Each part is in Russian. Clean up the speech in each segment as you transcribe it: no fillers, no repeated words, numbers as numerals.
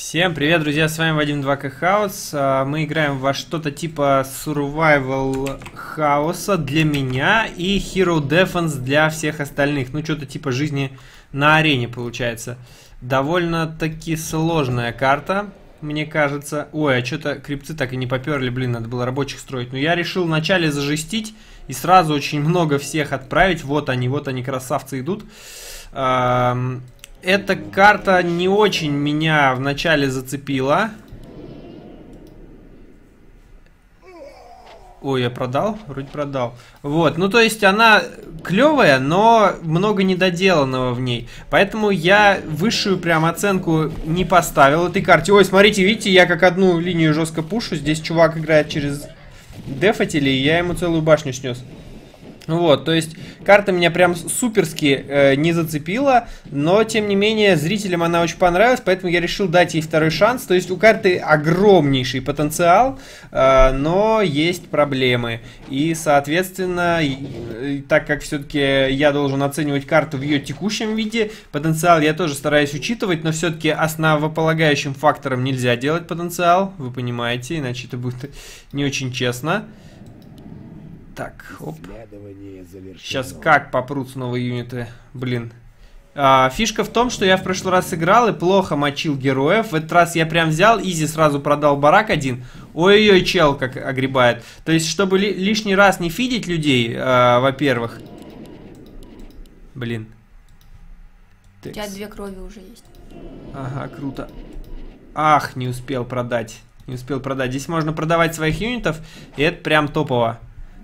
Всем привет, друзья, с вами Вадим 2К House. Мы играем во что-то типа Survival хаоса для меня и Hero Defense для всех остальных. Ну, что-то типа жизни на арене получается. Довольно-таки сложная карта, мне кажется. Ой, а что-то крипты так и не поперли, блин, надо было рабочих строить. Но я решил вначале зажестить и сразу очень много всех отправить. Вот они, красавцы идут. Эта карта не очень меня вначале зацепила. Ой, я продал? Вроде продал. Вот, ну то есть она клевая, но много недоделанного в ней. Поэтому я высшую прям оценку не поставил этой карте. Ой, смотрите, видите, я как одну линию жестко пушу. Здесь чувак играет через дефателей, и я ему целую башню снес. Вот, то есть карта меня прям суперски не зацепила, но тем не менее зрителям она очень понравилась, поэтому я решил дать ей второй шанс. То есть у карты огромнейший потенциал, но есть проблемы. И, соответственно, так как все-таки я должен оценивать карту в ее текущем виде, потенциал я тоже стараюсь учитывать, но все-таки основополагающим фактором нельзя делать потенциал, вы понимаете, иначе это будет не очень честно. Так, оп. Сейчас как попрут новые юниты. Блин. Фишка в том, что я в прошлый раз играл и плохо мочил героев. В этот раз я прям взял, изи сразу продал барак один. Ой-ой-ой, чел как огребает. То есть, чтобы лишний раз не фидить людей, во-первых. Блин. У тебя 2 крови уже есть. Ага, круто. Ах, не успел продать. Не успел продать. Здесь можно продавать своих юнитов, и это прям топово.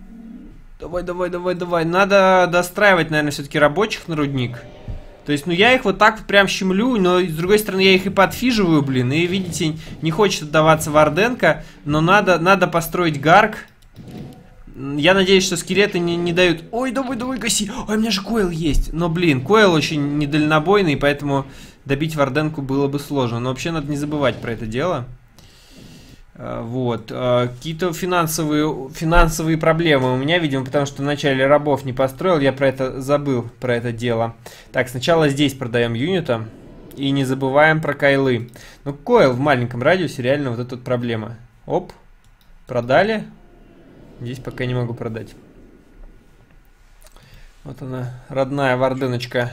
Давай. Надо достраивать, наверное, все-таки рабочих на рудник. То есть, ну, я их вот так вот прям щемлю, но, с другой стороны, я их и подфиживаю, блин. И, видите, не хочет отдаваться Варденко, но надо построить гарк. Я надеюсь, что скелеты не дают... Ой, давай, гаси. Ой, у меня же койл есть. Но, блин, койл очень недальнобойный, поэтому добить Варденку было бы сложно. Но вообще надо не забывать про это дело. Вот, какие-то финансовые проблемы у меня, видимо, потому что вначале рабов не построил, я про это забыл, про это дело. Так, сначала здесь продаем юнита и не забываем про койлы. Ну, койл в маленьком радиусе, реально вот эта вот проблема. Оп, продали. Здесь пока не могу продать. Вот она, родная варденочка.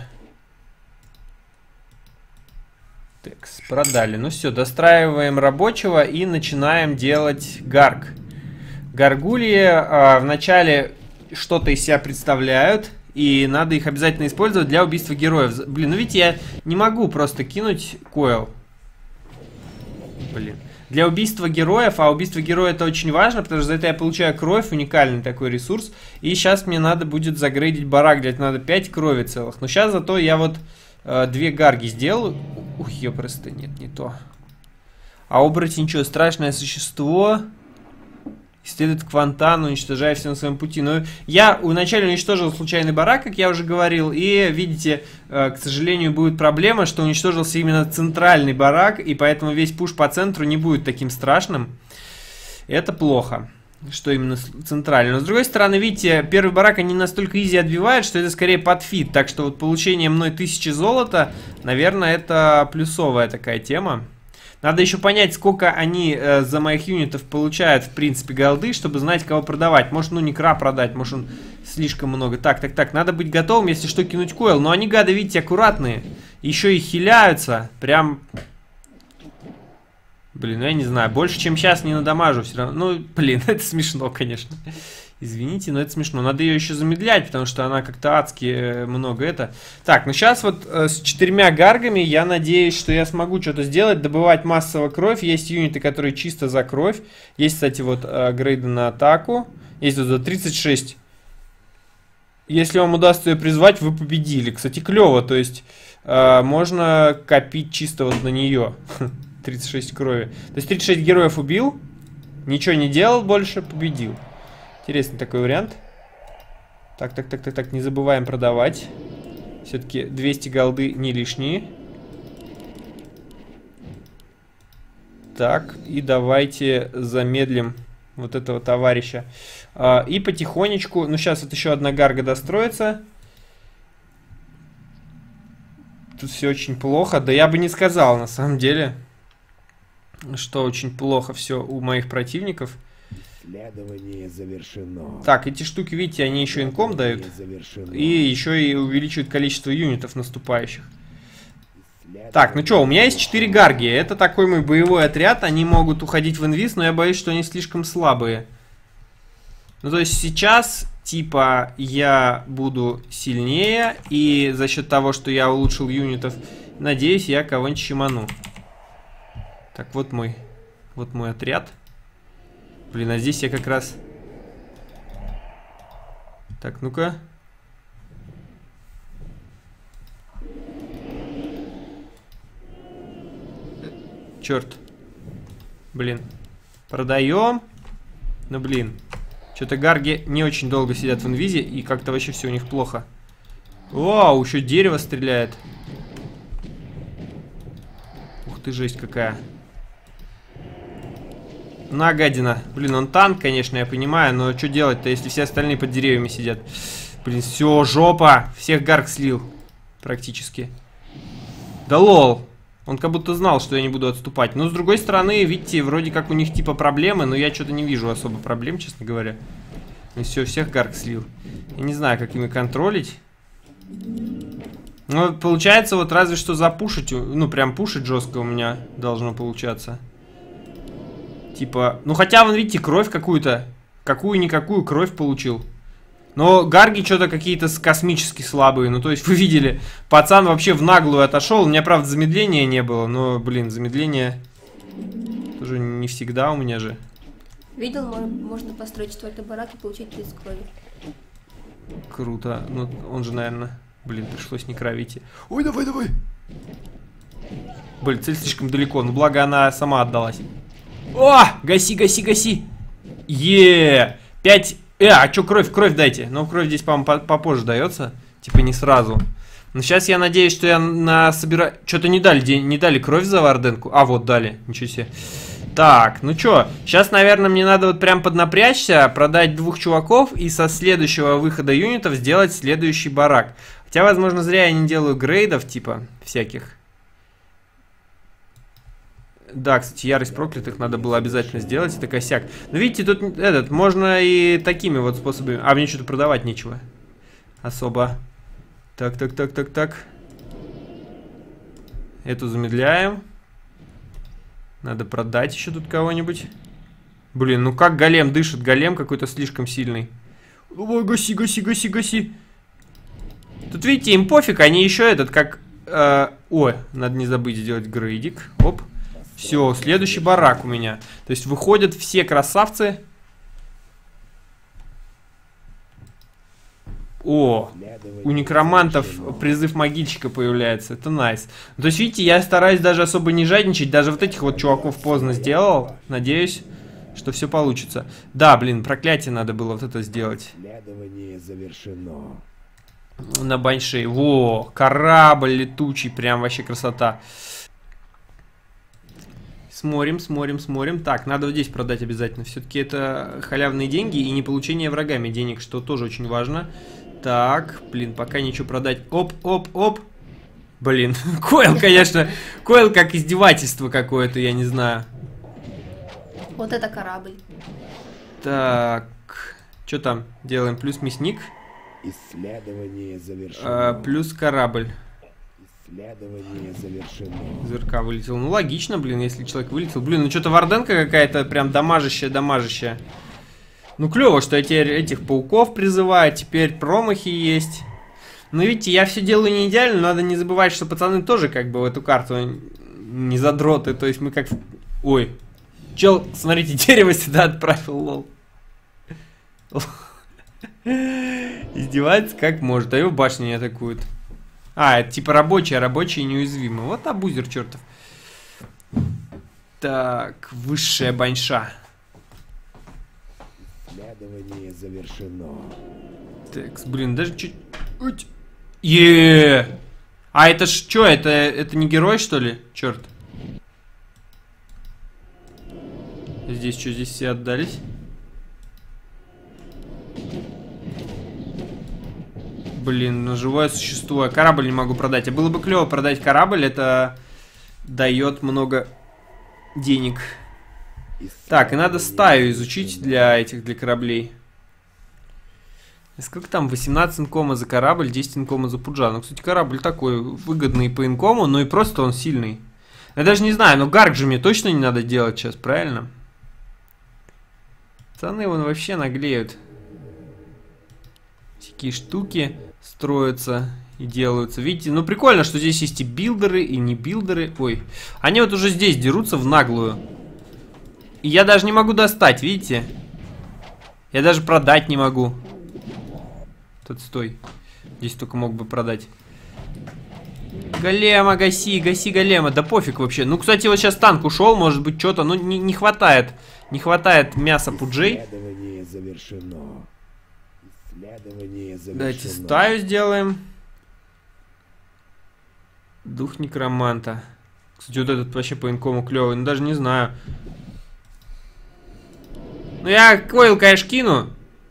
Так, продали. Ну все, достраиваем рабочего и начинаем делать гарк. Гаргульи вначале что-то из себя представляют, и надо их обязательно использовать для убийства героев. Блин, ну видите, я не могу просто кинуть койл. Блин. Для убийства героев, а убийство героя это очень важно, потому что за это я получаю кровь, уникальный такой ресурс. И сейчас мне надо будет загрейдить барак, для этого надо 5 крови целых. Но сейчас зато я вот 2 гарги сделаю. Ух, ёпросто, нет, не то. А оборотень ничего, страшное существо. Следует к фонтану, уничтожая все на своем пути. Но я вначале уничтожил случайный барак, как я уже говорил. И, видите, к сожалению, будет проблема, что уничтожился именно центральный барак. И поэтому весь пуш по центру не будет таким страшным. Это плохо, что именно центральный. Но с другой стороны, видите, первый барак они настолько изи отбивают, что это скорее подфит. Так что вот получение мной 1000 золота, наверное, это плюсовая такая тема. Надо еще понять, сколько они за моих юнитов получают, в принципе, голды, чтобы знать, кого продавать. Может, ну, некра продать, может, он слишком много. Так, надо быть готовым, если что, кинуть койл. Но они, гады, видите, аккуратные. Еще и хиляются. Прям... Блин, ну я не знаю, больше, чем сейчас не надамажу все равно. Ну, блин, это смешно, конечно. Извините, но это смешно. Надо ее еще замедлять, потому что она как-то адски много это. Так, ну сейчас вот с 4 гаргами я надеюсь, что я смогу что-то сделать. Добывать массово кровь. Есть юниты, которые чисто за кровь. Есть, кстати, вот грейды на атаку. Есть вот за 36. Если вам удастся ее призвать, вы победили. Кстати, клево, то есть можно копить чисто вот на нее. 36 крови. То есть 36 героев убил, ничего не делал больше, победил. Интересный такой вариант. Так, не забываем продавать. Все-таки 200 голды не лишние. Так, и давайте замедлим вот этого товарища. И потихонечку, ну сейчас вот еще одна гарга достроится. Тут все очень плохо, да я бы не сказал на самом деле. Что очень плохо все у моих противников. Исследование завершено. Так, эти штуки, видите, они еще инком дают. И еще и увеличивают количество юнитов наступающих. Так, ну что, у меня есть 4 гарги. Это такой мой боевой отряд. Они могут уходить в инвиз, но я боюсь, что они слишком слабые. Ну, то есть сейчас, типа, я буду сильнее. И за счет того, что я улучшил юнитов, надеюсь, я кого-нибудь щеману. Так, вот мой отряд. Блин, а здесь я как раз... Так, ну-ка. Черт. Блин. Продаем. Ну, блин. Что-то гарги не очень долго сидят в инвизе, и как-то вообще все у них плохо. Вау, еще дерево стреляет. Ух ты, жесть какая. На, гадина. Блин, он танк, конечно, я понимаю, но что делать-то, если все остальные под деревьями сидят? Блин, все, жопа. Всех гарг слил. Практически. Да лол. Он как будто знал, что я не буду отступать. Но с другой стороны, видите, вроде как у них типа проблемы, но я что-то не вижу особо проблем, честно говоря. И все, всех гарг слил. Я не знаю, как ими контролить. Ну, получается, вот разве что запушить. Ну, прям пушить жестко у меня должно получаться. Типа, ну хотя, вон, видите, кровь какую-то. Какую-никакую кровь получил. Но гарги что-то какие-то космически слабые. Ну, то есть, вы видели, пацан вообще в наглую отошел. У меня, правда, замедления не было. Но, блин, замедление тоже не всегда у меня же. Видел, можно построить 4-й барак и получить 30 крови. Круто. Ну, он же, наверное... Блин, пришлось не кровить. Ой, давай, давай. Блин, цель слишком далеко. Ну, благо она сама отдалась. О! Гаси, гаси, гаси. Е, 5... а что, кровь дайте. Но кровь здесь, по-моему, попозже дается. Типа не сразу. Но сейчас я надеюсь, что я насобираю... Что-то не дали кровь за Варденку. А, вот дали. Ничего себе. Так, ну что, сейчас, наверное, мне надо вот прям поднапрячься, продать 2 чуваков и со следующего выхода юнитов сделать следующий барак. Хотя, возможно, зря я не делаю грейдов, типа, всяких. Да, кстати, ярость проклятых надо было обязательно сделать, это косяк. Но видите, тут можно и такими вот способами. А мне что-то продавать нечего. Особо. Так. Эту замедляем. Надо продать еще тут кого-нибудь. Блин, ну как голем дышит? Голем какой-то слишком сильный. Ой, гаси. Тут, видите, им пофиг, они еще как... ой, надо не забыть сделать грейдик. Оп. Все, следующий барак у меня. То есть выходят все красавцы. О, у некромантов призыв могильщика появляется. Это найс. То есть, видите, я стараюсь даже особо не жадничать. Даже вот этих вот чуваков поздно сделал. Надеюсь, что все получится. Да, блин, проклятие надо было вот это сделать. Исследование завершено. На баншей. Во, корабль летучий. Прям вообще красота. Смотрим. Так, надо вот здесь продать обязательно. Все-таки это халявные деньги и не получение врагами денег, что тоже очень важно. Так, блин, пока ничего продать. Оп. Блин, Койл, конечно. Койл как издевательство какое-то, я не знаю. Вот это корабль. Так, что там делаем? Плюс мясник. Исследование завершено. Плюс корабль. Исследование завершено. ЗРК вылетел. Ну, логично, блин, если человек вылетел. Блин, ну что-то Варденка какая-то прям дамажащая. Ну, клево, что я теперь этих пауков призываю. Теперь промахи есть. Но видите, я все делаю не идеально. Надо не забывать, что пацаны тоже как бы в эту карту не задроты. То есть мы как... Ой. Чел, смотрите, дерево сюда отправил, лол. Издевается как может. А его башни не атакуют. А, это типа рабочие неуязвимы. Вот абузер чертов. Так, высшая баньша. Исследование завершено. Так, блин, даже чуть... А это ж что? Это не герой, что ли? Черт. Здесь что? Здесь все отдались? Блин, ну живое существо. Корабль не могу продать. А было бы клево продать корабль. Это дает много денег. Так, и надо стаю изучить для кораблей. Сколько там? 18 инкома за корабль, 10 инкома за пуджа. Ну, кстати, корабль такой выгодный по инкому, но и просто он сильный. Я даже не знаю, но гарк же мне точно не надо делать сейчас, правильно? Пацаны вон вообще наглеют. Всякие штуки строятся и делаются. Видите, ну прикольно, что здесь есть и билдеры, и не билдеры. Ой, они вот уже здесь дерутся в наглую. И я даже не могу достать, видите? Я даже продать не могу. Тут стой. Здесь только мог бы продать. Голема, гаси, гаси голема. Да пофиг вообще. Ну, кстати, вот сейчас танк ушел, может быть, что-то. Ну, не хватает. Не хватает мяса пуджей. Исследование завершено. Исследование завершено. Давайте стаю сделаем. Дух некроманта. Кстати, вот этот вообще по инкому клевый. Ну, даже не знаю. Ну, я койл, конечно, кину.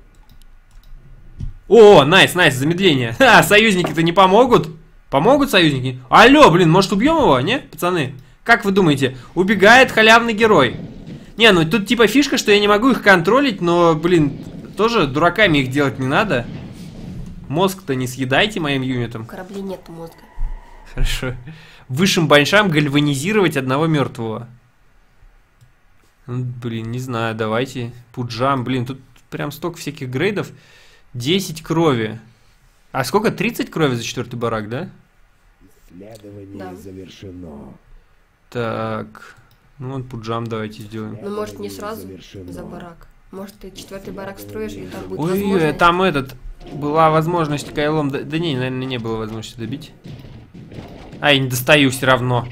О, найс, найс, замедление. Ха, союзники-то не помогут? Помогут союзники? Алло, блин, может убьем его, не, пацаны? Как вы думаете? Убегает халявный герой. Не, ну тут типа фишка, что я не могу их контролить, но, блин, тоже дураками их делать не надо. Мозг-то не съедайте моим юнитам. В корабле нет мозга. Хорошо. Высшим баншам гальванизировать одного мертвого. Ну, блин, не знаю, давайте. Пуджам, блин, тут прям столько всяких грейдов. 10 крови. А сколько? 30 крови за 4-й барак, да? Исследование завершено. Так. Ну вот пуджам давайте сделаем. Ну, может, не сразу за барак. Может, ты 4-й барак строишь, и там будет Ой, возможность. там этот... Была возможность кайлом... Да не, наверное, не было возможности добить. А, я не достаю все равно.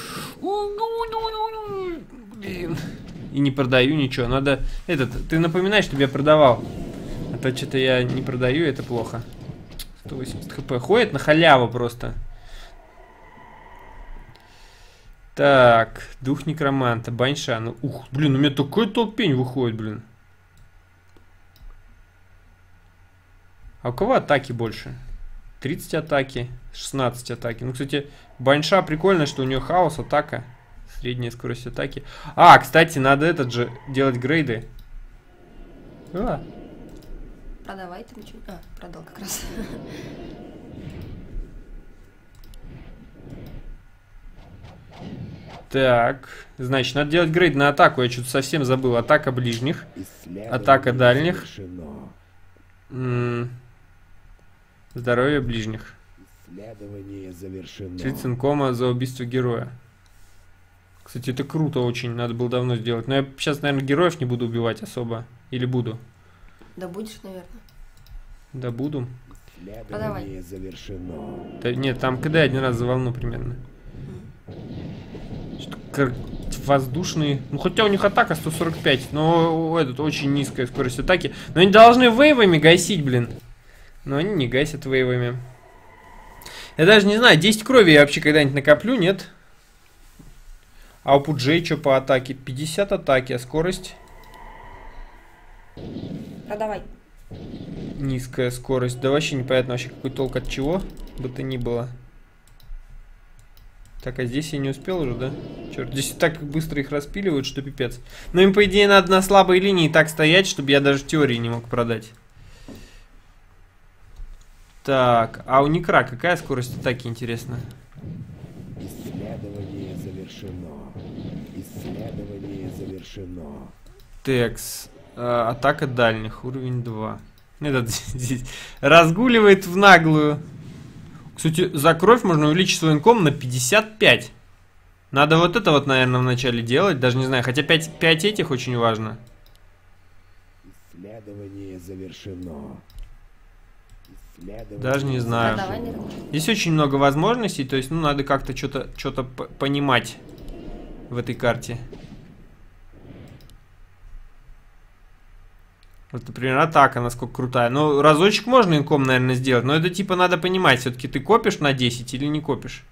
Блин. И не продаю ничего. Надо... Ты напоминай, чтобы я продавал. А то что-то я не продаю, это плохо. 180 хп. Ходит на халяву просто. Так, дух некроманта, баньша. Ну, ух, блин, у меня такой толпень выходит, блин. А у кого атаки больше? 30 атаки, 16 атаки. Ну, кстати, баньша прикольно, что у нее хаос, атака. Средняя скорость атаки. А, кстати, надо этот же делать грейды. Продавай там что-нибудь. А, продал как раз. Так, значит, надо делать грейд на атаку. Я что-то совсем забыл. Атака ближних. Атака дальних. Здоровье ближних. Исследование завершено. 30 инкома за убийство героя. Кстати, это круто очень. Надо было давно сделать. Но я сейчас, наверное, героев не буду убивать особо. Или буду? Да будешь, наверное. Да буду. Продавай. Завершено. Да, нет, там КД один раз за волну примерно. Воздушный. Ну, хотя у них атака 145, но этот очень низкая скорость атаки. Но они должны вейвами гасить, блин. Но они не гасят вейвами. Я даже не знаю, 10 крови я вообще когда-нибудь накоплю, нет? А у Пуджей что по атаке? 50 атаки, а скорость? Продавай. Низкая скорость. Да вообще непонятно вообще какой толк от чего бы то ни было. Так, а здесь я не успел уже, да? Черт, здесь так быстро их распиливают, что пипец. Но им, по идее, надо на слабой линии так стоять, чтобы я даже в теории не мог продать. Так, а у Некра какая скорость атаки, интересно? Исследование завершено. Исследование завершено. Текс. Атака дальних, уровень 2. Этот здесь разгуливает в наглую. Кстати, за кровь можно увеличить свой инком на 55. Надо вот это вот, наверное, вначале делать. Даже не знаю, хотя 5 этих очень важно. Исследование завершено. Исследование Даже не знаю. Здесь очень много возможностей, то есть, ну, надо как-то что-то понимать в этой карте. Вот, например, атака насколько крутая. Ну, разочек можно инком, наверное, сделать, но это типа надо понимать, все-таки ты копишь на 10 или не копишь.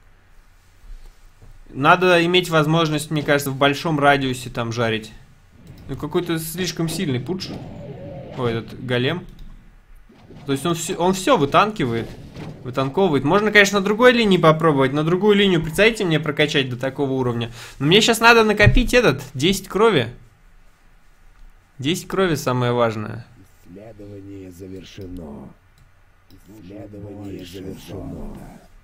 Надо иметь возможность, мне кажется, в большом радиусе там жарить. Ну, какой-то слишком сильный пудж. Ой, этот голем. То есть он все вытанкивает. Вытанковывает. Можно, конечно, на другой линии попробовать. На другую линию, представьте, мне прокачать до такого уровня. Но мне сейчас надо накопить 10 крови. 10 крови самое важное. Исследование завершено. Исследование завершено.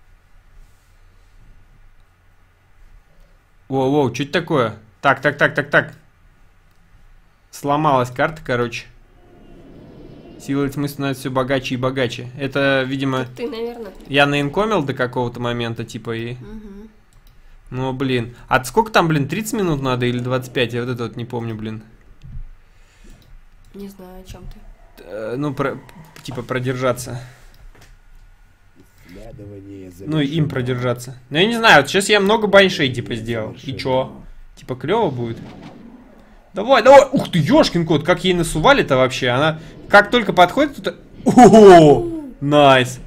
Воу-воу, что это такое? Так. Сломалась карта, короче. Сила тьмы становится все богаче и богаче. Это, видимо... Это ты, наверное. Я наинкомил до какого-то момента, типа, и... Угу. Ну, блин. А сколько там, блин, 30 минут надо или 25? Я вот это вот не помню, блин. Не знаю, о чем ты. Ну, типа, продержаться. Исследование завершено. Ну, им продержаться. Ну, я не знаю, вот сейчас я много баншей, типа, сделал. И чё? Типа, клево будет? Давай! Ух ты, ёшкин кот, как ей насували-то вообще? Она как только подходит, тут... О, найс!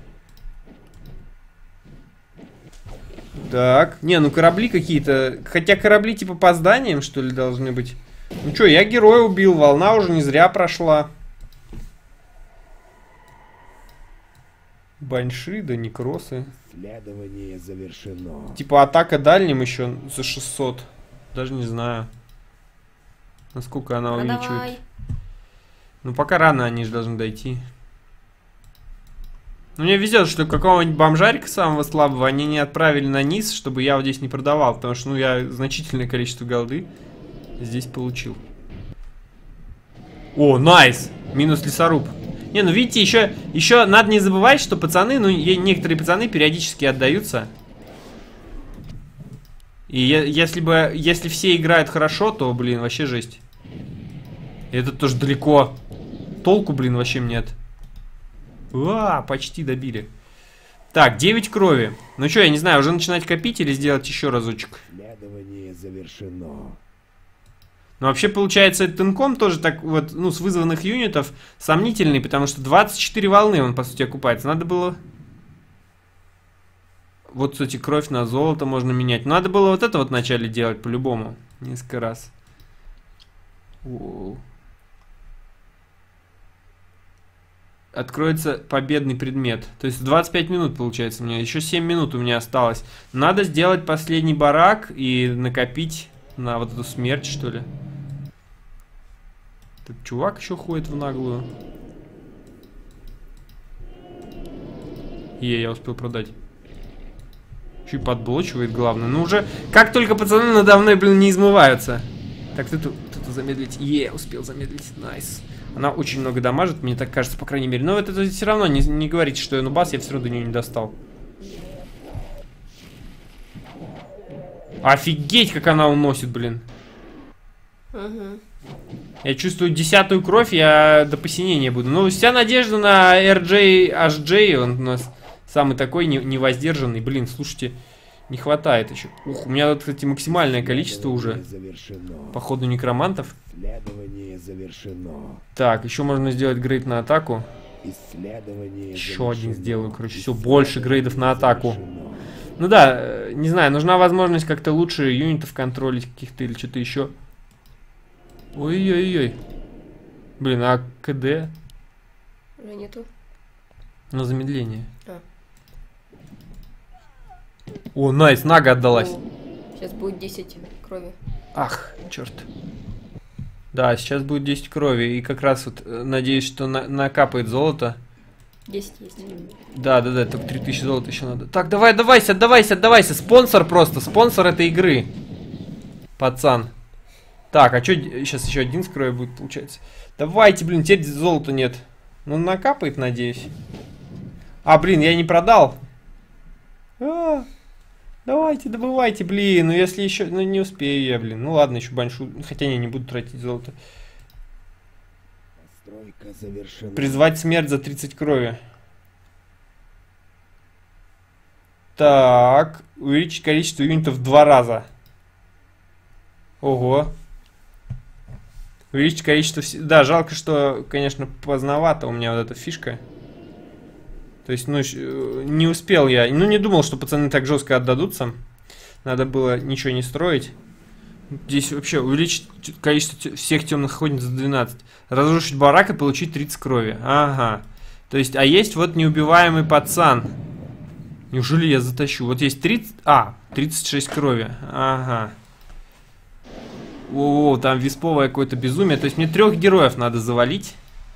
Так, не, ну корабли какие-то... Хотя корабли типа по зданиям, что ли, должны быть. Ну чё, я героя убил, волна уже не зря прошла. Банши, да некросы. Исследование завершено. Типа атака дальним еще за 600. Даже не знаю. Насколько она увеличивает. Давай. Ну пока рано, они же должны дойти. Ну мне везет, что какого-нибудь бомжарика самого слабого они не отправили на низ, чтобы я вот здесь не продавал. Потому что, ну, я значительное количество голды здесь получил. О, найс! Минус лесоруб. Не, ну видите, еще надо не забывать, что пацаны, ну, некоторые пацаны периодически отдаются. И если все играют хорошо, то, блин, вообще жесть. И это тоже далеко. Толку, блин, вообще нет. Почти добили. Так, 9 крови. Ну что, я не знаю, уже начинать копить или сделать еще разочек? Исследование завершено. Ну, вообще, получается, этот инком тоже так вот, ну, с вызванных юнитов сомнительный, потому что 24 волны он, по сути, окупается. Надо было... Вот, кстати, кровь на золото можно менять. Надо было вот это вот вначале делать по-любому. Несколько раз. Воу. Откроется победный предмет. То есть 25 минут получается у меня. Еще 7 минут у меня осталось. Надо сделать последний барак и накопить на вот эту смерть, что ли. Тут чувак еще ходит в наглую. Я успел продать. Еще и подблочивает, главное. Ну уже, как только пацаны надо мной, блин, не измываются. Так, тут замедлить. Успел замедлить. Найс. Она очень много дамажит, мне так кажется, по крайней мере. Но это все равно не говорите, что я нубас, я все равно до нее не достал. Офигеть, как она уносит, блин. Угу. Я чувствую 10-ю кровь, я до посинения буду. Ну, вся надежда на RJ, он у нас самый такой невоздержанный. Блин, слушайте, не хватает еще. Ух, у меня, кстати, максимальное количество уже. Походу, некромантов. Исследование завершено. Так, еще можно сделать грейд на атаку. Исследование еще один сделаю, короче, все, больше грейдов на атаку. Ну да, не знаю, нужна возможность как-то лучше юнитов контролить каких-то или что-то еще. Ой-ой-ой. Блин, а КД? Уже нету. На замедление. О, найс, Нага отдалась. Сейчас будет 10 крови. Ах, черт. Да, сейчас будет 10 крови. И как раз вот надеюсь, что накапает золото. 10 есть. Да, только 3000 золота еще надо. Так, давай, отдавайся. Спонсор просто, спонсор этой игры. Пацан. Так, а что, сейчас еще один с крови будет, получается. Давайте, блин, теперь золота нет. Ну, накапает, надеюсь. А, блин, я не продал. Давайте, добывайте, блин. Ну, если еще... Ну, не успею я, блин. Ну, ладно, еще баншу. Хотя не буду тратить золото. Призвать смерть за 30 крови. Так. Увеличить количество юнитов в 2 раза. Ого. Увеличить количество... Да, жалко, что, конечно, поздновато у меня вот эта фишка. То есть, ну, не успел я. Ну, не думал, что пацаны так жестко отдадутся. Надо было ничего не строить. Здесь вообще увеличить количество всех темных охотниц за 12. Разрушить барак и получить 30 крови. Ага. То есть, а есть вот неубиваемый пацан. Неужели я затащу? Вот есть 30... 36 крови. Ага. О, там висповое какое-то безумие. То есть мне 3 героев надо завалить.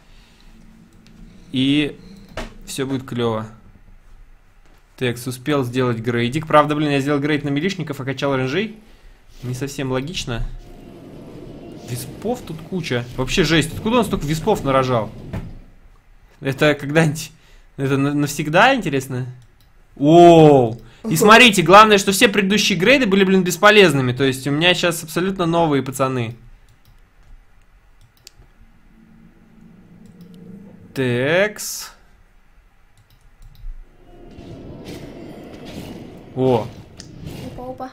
И все будет клево. Текс успел сделать грейдик. Правда, блин, я сделал грейд на милишников, а качал ренжей. Не совсем логично. Виспов тут куча. Вообще жесть. Откуда он столько виспов нарожал? Это когда-нибудь... Это навсегда, интересно? Оу! И смотрите, главное, что все предыдущие грейды были, блин, бесполезными. То есть у меня сейчас абсолютно новые пацаны. Текс. О! Опа-опа.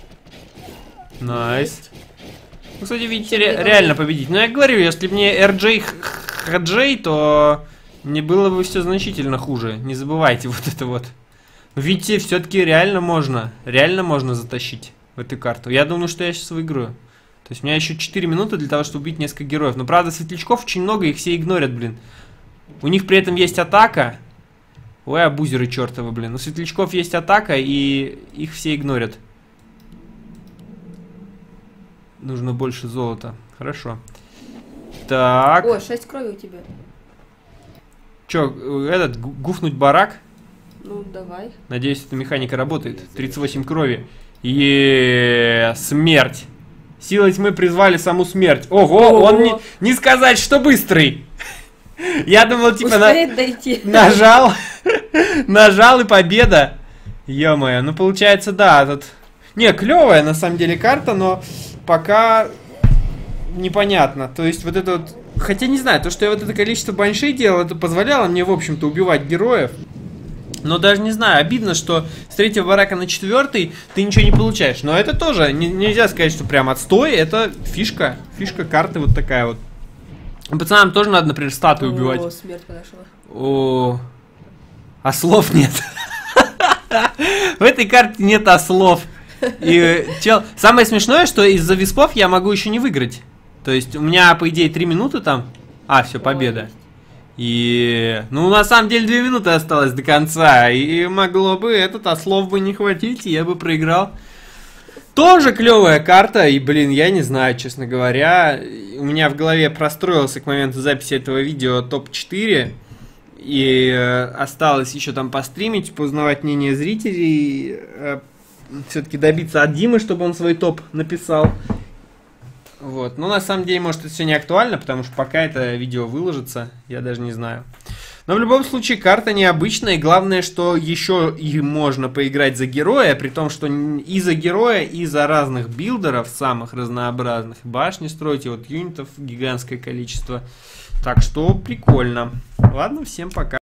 Найс. Ну, кстати, видите, реально победить. Но я говорю, если бы мне RJ Хаджей, то мне было бы все значительно хуже. Не забывайте вот это вот. Видите, все-таки реально можно затащить в эту карту. Я думаю, что я сейчас выиграю. То есть у меня еще 4 минуты для того, чтобы убить несколько героев. Но правда, светлячков очень много, их все игнорят, блин. У них при этом есть атака. Ой, абузеры чертовы, блин. У светлячков есть атака, и их все игнорят. Нужно больше золота. Хорошо. Так. О, 6 крови у тебя. Че, этот, гуфнуть барак? Ну, давай. Надеюсь, эта механика работает. 38 крови. Смерть. Силой тьмы призвали саму смерть. Ого, он не сказать, что быстрый. Я думал, типа, нажал. Нажал и победа. Ё-моё, ну получается, да, тут... Не, клевая на самом деле карта, но пока непонятно. То есть вот это вот... Хотя не знаю, то, что я вот это количество баншей делал, это позволяло мне, в общем-то, убивать героев. Но даже не знаю, обидно, что с 3-го барака на 4-й ты ничего не получаешь. Но это тоже нельзя сказать, что прям отстой. Это фишка. Фишка карты вот такая вот. Пацанам тоже надо, например, статуи убивать. О, смерть подошла. О, ослов нет. В этой карте нет ослов. И самое смешное, что из-за виспов я могу еще не выиграть. То есть у меня, по идее, 3 минуты там. Все, победа. И, ну, на самом деле, 2 минуты осталось до конца. И могло бы этот ослов бы не хватить, и я бы проиграл. Тоже клевая карта. И, блин, я не знаю, честно говоря. У меня в голове простроился к моменту записи этого видео топ-4. И осталось еще там постримить, поузнавать мнение зрителей. Все-таки добиться от Димы, чтобы он свой топ написал. Вот, но на самом деле, может, это все не актуально, потому что пока это видео выложится, я даже не знаю. Но в любом случае, карта необычная, и главное, что еще и можно поиграть за героя, при том, что и за героя, и за разных билдеров, самых разнообразных. Башни строить, и вот юнитов гигантское количество. Так что прикольно. Ладно, всем пока.